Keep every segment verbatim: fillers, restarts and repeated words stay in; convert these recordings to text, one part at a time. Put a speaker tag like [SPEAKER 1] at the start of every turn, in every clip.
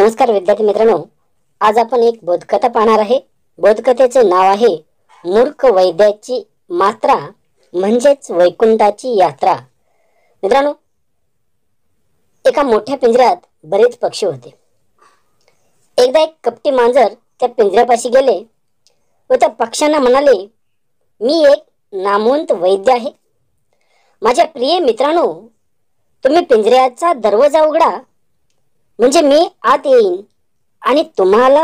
[SPEAKER 1] नमस्कार विद्यार्थी मित्रांनो, आज आपण एक बोधकथा पाहणार आहे। बोधकथेचे नाव आहे मूर्ख वैद्याची मात्रा म्हणजेच वैकुंठाची यात्रा। मित्रांनो, एका मोठ्या पिंजऱ्यात बरेच पक्षी होते। एकदा एक कपटी मांजर त्या पिंजऱ्यापाशी गेले व त्या पक्ष्यांना म्हणाले, मी एक नामवंत वैद्य आहे। माझ्या प्रिय मित्रांनो, तुम्ही पिंजऱ्याचा दरवाजा उघडा, म्हणजे मी आत येईन आणि तुम्हाला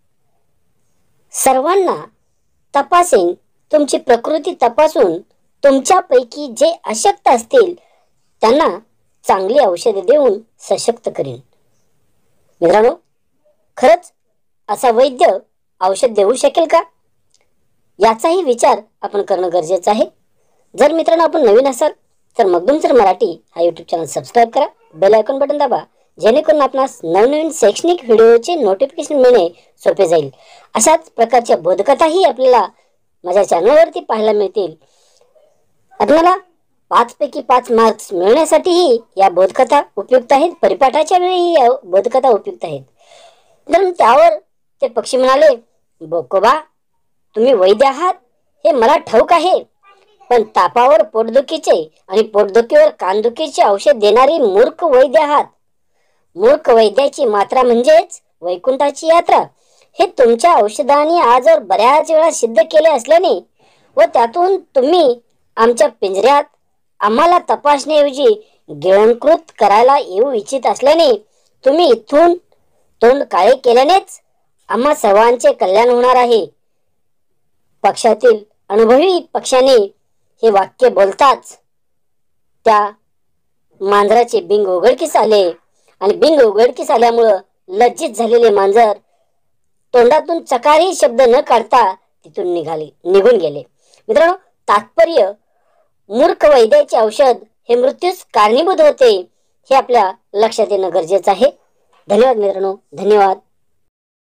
[SPEAKER 1] सर्वांना तपासेन, तुमची प्रकृती तपासून तुमच्यापैकी जे अशक्त असतील त्यांना चांगली औषधे देऊन सशक्त करीन। मित्रांनो, खरंच असा वैद्य औषध देऊ शकेल का, याचाही विचार आपण करणं गरजेचं आहे। जर मित्रांनो आपण नवीन असाल तर मगदुम मराठी हा यूट्यूब चॅनल सबस्क्राईब करा, बेल आयकॉन बटन दाबा, जेणेकरून आपणास नवनवीन शैक्षणिक व्हिडिओचे नोटिफिकेशन मिळणे सोपे जाईल। अशाच प्रकारच्या बोधकथाही आपल्याला माझ्या चॅनलवरती पाहायला मिळतील। आपल्याला पाच पैकी पाच मार्क्स मिळवण्यासाठीही या बोधकथा उपयुक्त आहेत। परिपाठाच्या वेळी या बोधकथा उपयुक्त आहेत। तर त्यावर ते पक्षी म्हणाले, बोकोबा, तुम्ही वैद्य आहात हे मला ठाऊक आहे, पण तापावर पोटदुखीचे आणि पोटदुखीवर कानदुखीचे औषध देणारी मूर्ख वैद्य आहात। मूर्ख वैद्याची मात्रा म्हणजेच वैकुंठाची यात्रा हे तुमच्या औषधाने आजवर बऱ्याच वेळा सिद्ध केले असल्याने व त्यातून तुम्ही आमच्या पिंजऱ्यात आम्हाला तपासण्याऐवजी गिळंकृत करायला येऊ इच्छित असल्याने तुम्ही इथून तोंड काळे केल्यानेच आम्हा सर्वांचे कल्याण होणार आहे। पक्षातील अनुभवी पक्षाने हे वाक्य बोलताच त्या मांजराचे बिंग उघडकीस आले आणि बिंग उघडकीस आल्यामुळं लज्जित झालेले मांजर तोंडातून चकारही शब्द न काढता तिथून निघाले निघून गेले। मित्रांनो, तात्पर्य मूर्ख वैद्याचे औषध हे मृत्यूस कारणीभूत होते हे आपल्या लक्षात येणं गरजेचं आहे। धन्यवाद मित्रांनो, धन्यवाद।